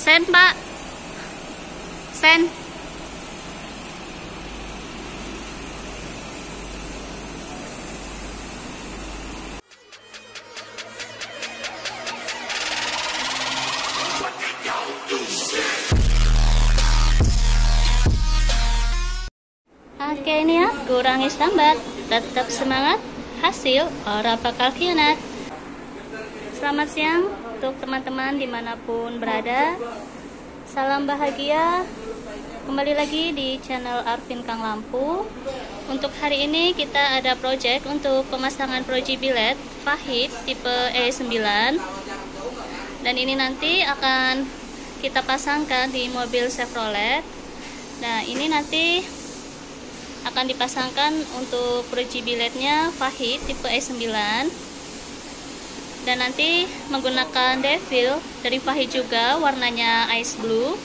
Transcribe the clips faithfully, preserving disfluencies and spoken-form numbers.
Sen, Pak. Sen. Oke, ini ya, kurangi sambat, tetap semangat, hasil orang bakal khianat. Selamat siang untuk teman-teman dimanapun berada. Salam bahagia. Kembali lagi di channel Arvin Kang Lampu. Untuk hari ini kita ada project untuk pemasangan proji bilet Fahid tipe E sembilan. Dan ini nanti akan kita pasangkan di mobil Chevrolet. Nah, ini nanti akan dipasangkan untuk proji biletnya Fahid tipe E sembilan, dan nanti menggunakan devil dari Fahid juga, warnanya ice blue.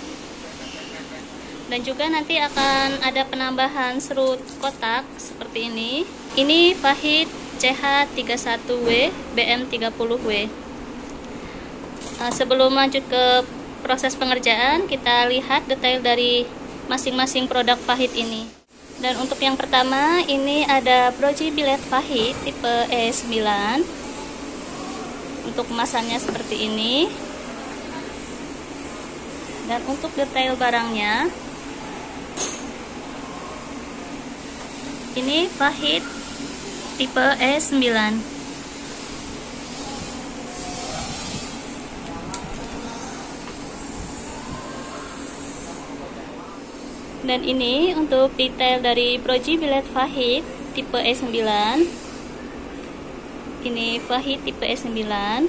Dan juga nanti akan ada penambahan serut kotak seperti ini. Ini Fahid C H tiga puluh satu W B M tiga puluh W. Nah, sebelum lanjut ke proses pengerjaan, kita lihat detail dari masing-masing produk Fahid ini. Dan untuk yang pertama, ini ada proji bilet Fahid tipe E sembilan. Untuk kemasannya seperti ini. Dan untuk detail barangnya, ini Fahid tipe E sembilan. Dan ini untuk detail dari proji bilet Fahid tipe E sembilan. Ini Fahid tipe E sembilan.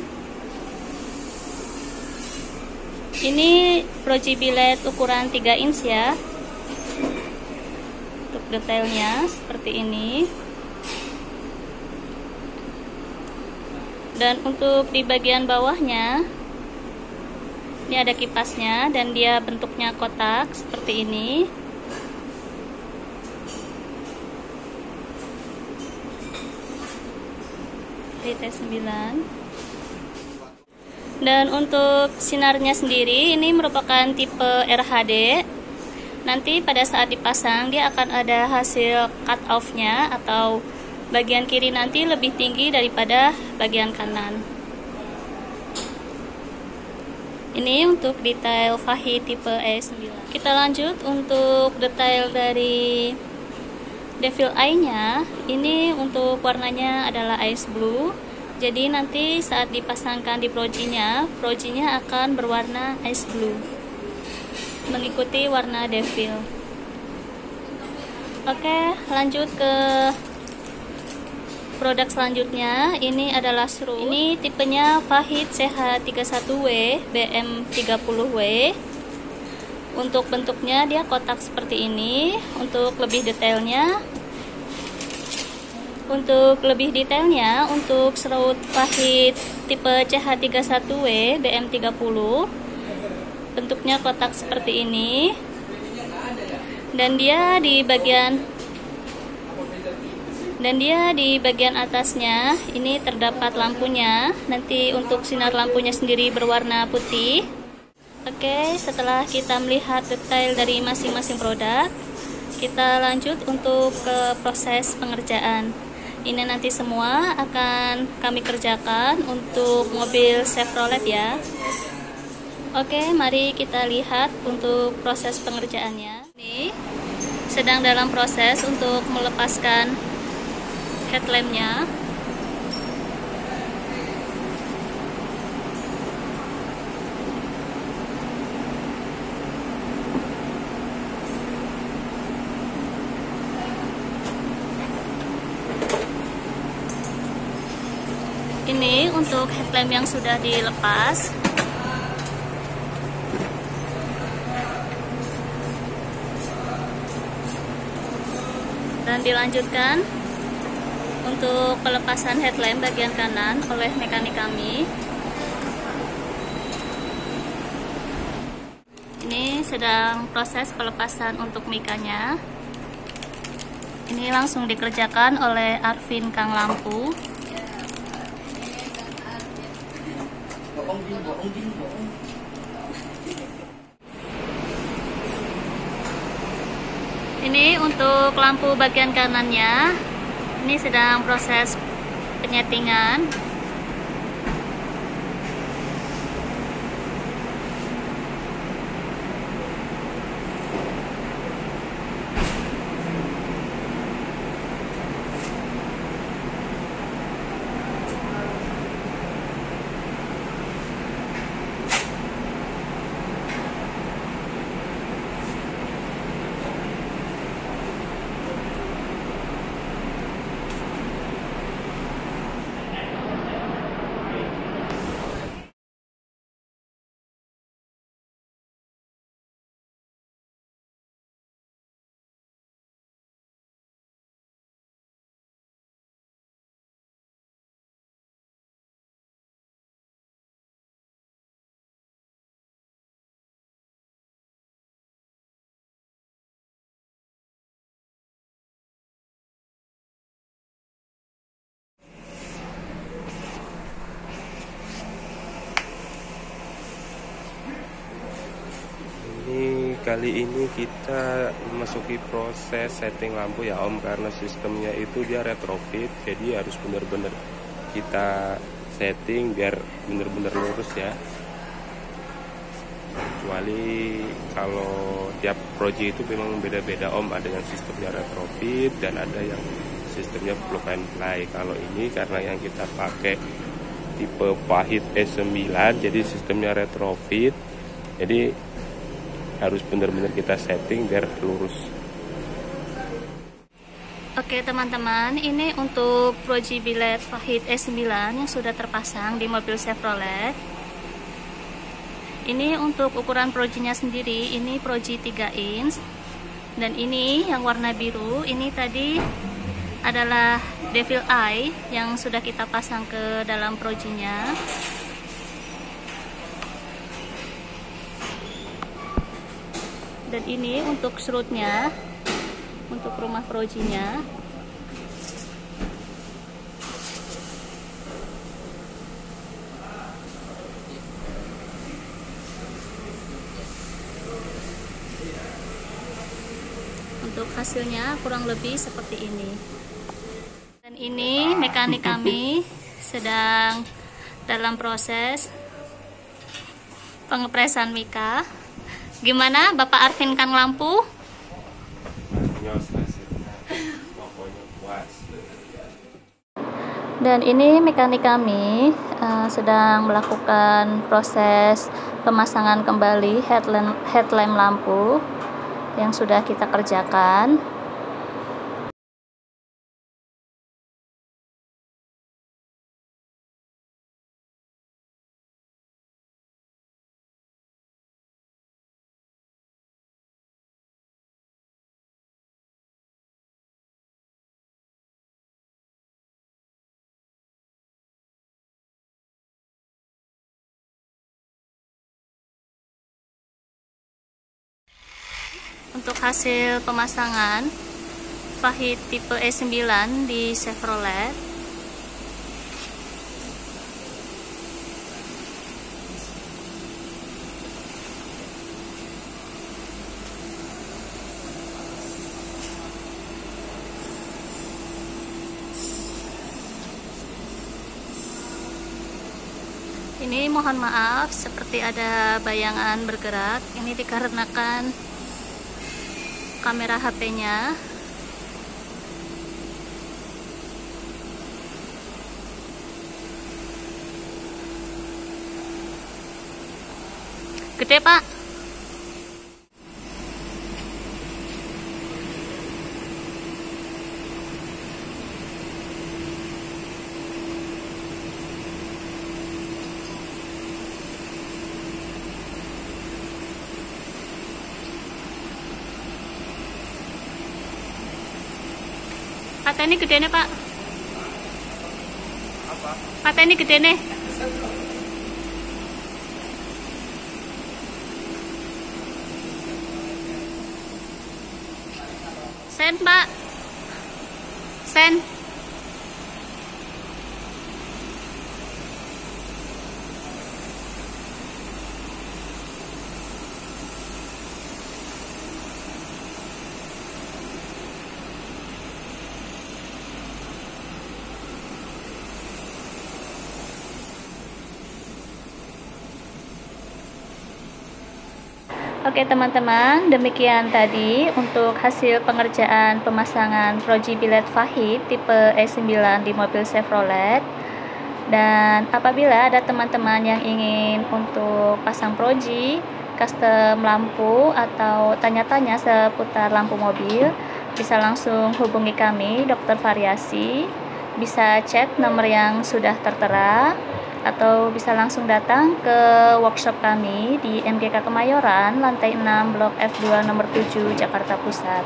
Ini proji bilet ukuran tiga inch ya. Untuk detailnya seperti ini. Dan untuk di bagian bawahnya, ini ada kipasnya dan dia bentuknya kotak seperti ini. T sembilan. Dan untuk sinarnya sendiri, ini merupakan tipe R H D. Nanti pada saat dipasang dia akan ada hasil cut off-nya, atau bagian kiri nanti lebih tinggi daripada bagian kanan. Ini untuk detail Fahid tipe E sembilan. Kita lanjut untuk detail dari devil eye-nya. Ini untuk warnanya adalah ice blue. Jadi nanti saat dipasangkan di projinya, projinya akan berwarna ice blue, mengikuti warna devil. Oke, lanjut ke produk selanjutnya. Ini adalah serut. Ini tipenya Fahid C H tiga puluh satu W B M tiga puluh W. Untuk bentuknya dia kotak seperti ini. Untuk lebih detailnya, Untuk lebih detailnya, untuk serut Fahid tipe C H tiga puluh satu W B M tiga puluh, bentuknya kotak seperti ini. Dan dia di bagian dan dia di bagian atasnya ini terdapat lampunya. Nanti untuk sinar lampunya sendiri berwarna putih. Oke, setelah kita melihat detail dari masing-masing produk, kita lanjut untuk ke proses pengerjaan. Ini nanti semua akan kami kerjakan untuk mobil Chevrolet ya. Oke, mari kita lihat untuk proses pengerjaannya. Ini sedang dalam proses untuk melepaskan headlampnya. Ini untuk headlamp yang sudah dilepas. Dan dilanjutkan untuk pelepasan headlamp bagian kanan oleh mekanik kami. Ini sedang proses pelepasan untuk mikanya. Ini langsung dikerjakan oleh Arvin Kang Lampu. Ini untuk lampu bagian kanannya, ini sedang proses penyetingan. Kali ini kita memasuki proses setting lampu ya Om, karena sistemnya itu dia retrofit, jadi harus benar-benar kita setting biar benar-benar lurus ya. Kecuali kalau tiap proyek itu memang beda-beda Om, ada yang sistemnya retrofit dan ada yang sistemnya plug and play. Kalau ini karena yang kita pakai tipe Fahid S sembilan, jadi sistemnya retrofit, jadi harus benar-benar kita setting biar lurus. Oke teman-teman, ini untuk proji bilet Fahid S sembilan yang sudah terpasang di mobil Chevrolet. Ini untuk ukuran projinya sendiri, ini proji tiga inch. Dan ini yang warna biru, ini tadi adalah Devil Eye yang sudah kita pasang ke dalam projinya. Dan ini untuk serutnya, untuk rumah projinya. Untuk hasilnya kurang lebih seperti ini. Dan ini mekanik kami sedang dalam proses pengepresan mika. Gimana Bapak Arvin Kang lampu? Dan ini mekanik kami uh, sedang melakukan proses pemasangan kembali headlamp, headlamp lampu yang sudah kita kerjakan. Untuk hasil pemasangan Fahid tipe S sembilan di Chevrolet. Ini mohon maaf seperti ada bayangan bergerak. Ini dikarenakan kamera H P-nya. Gede, Pak. Kata ini gede nih Pak. Apa? Kata ini gede nih. Sen Pak. Sen. Oke teman-teman, demikian tadi untuk hasil pengerjaan pemasangan proji bilet Fahid tipe E sembilan di mobil Chevrolet. Dan apabila ada teman-teman yang ingin untuk pasang proji, custom lampu, atau tanya-tanya seputar lampu mobil, bisa langsung hubungi kami, Dokter Variasi. Bisa chat nomor yang sudah tertera, atau bisa langsung datang ke workshop kami di M G K Kemayoran, lantai enam, Blok F dua, nomor tujuh, Jakarta Pusat.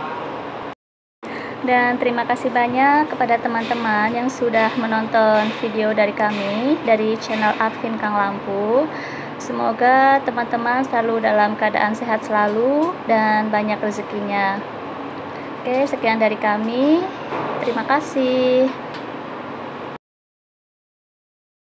Dan terima kasih banyak kepada teman-teman yang sudah menonton video dari kami, dari channel Arvin Kang Lampu. Semoga teman-teman selalu dalam keadaan sehat selalu dan banyak rezekinya. Oke, sekian dari kami. Terima kasih.